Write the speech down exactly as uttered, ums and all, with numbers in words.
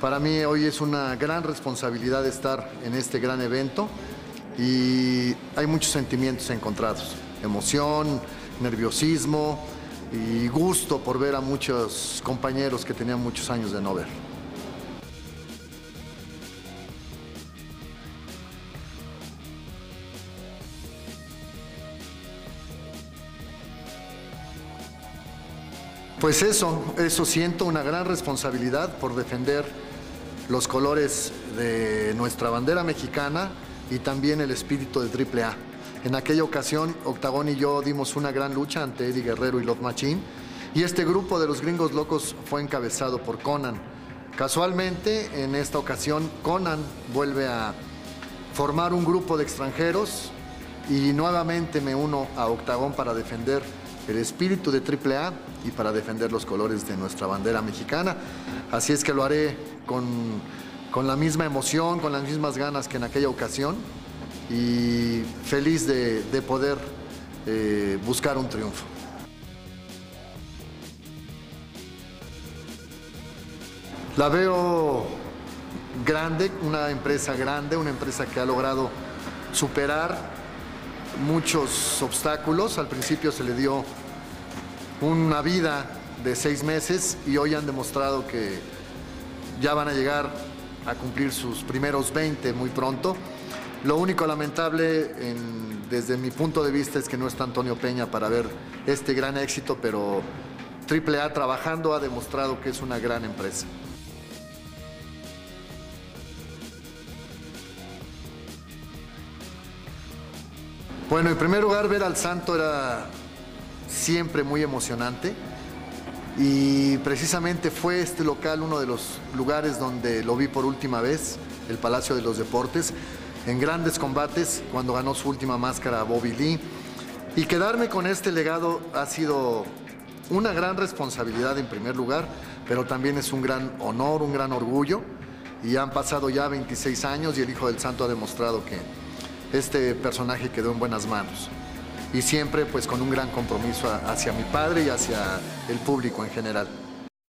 Para mí hoy es una gran responsabilidad estar en este gran evento y hay muchos sentimientos encontrados, emoción, nerviosismo y gusto por ver a muchos compañeros que tenían muchos años de no ver. Pues eso, eso siento, una gran responsabilidad por defender los colores de nuestra bandera mexicana y también el espíritu de triple A. En aquella ocasión, Octagón y yo dimos una gran lucha ante Eddie Guerrero y Love Machine, y este grupo de los Gringos Locos fue encabezado por Konnan. Casualmente, en esta ocasión, Konnan vuelve a formar un grupo de extranjeros y nuevamente me uno a Octagón para defender el espíritu de triple A y para defender los colores de nuestra bandera mexicana. Así es que lo haré con, con la misma emoción, con las mismas ganas que en aquella ocasión y feliz de, de poder eh, buscar un triunfo. La veo grande, una empresa grande, una empresa que ha logrado superar muchos obstáculos. Al principio se le dio una vida de seis meses y hoy han demostrado que ya van a llegar a cumplir sus primeros veinte muy pronto. Lo único lamentable en, desde mi punto de vista es que no está Antonio Peña para ver este gran éxito, pero triple A trabajando ha demostrado que es una gran empresa. Bueno, en primer lugar, ver al Santo era siempre muy emocionante y precisamente fue este local uno de los lugares donde lo vi por última vez, el Palacio de los Deportes, en grandes combates cuando ganó su última máscara a Bobby Lee. Y quedarme con este legado ha sido una gran responsabilidad en primer lugar, pero también es un gran honor, un gran orgullo. Y han pasado ya veintiséis años y el Hijo del Santo ha demostrado que este personaje quedó en buenas manos y siempre pues con un gran compromiso hacia mi padre y hacia el público en general.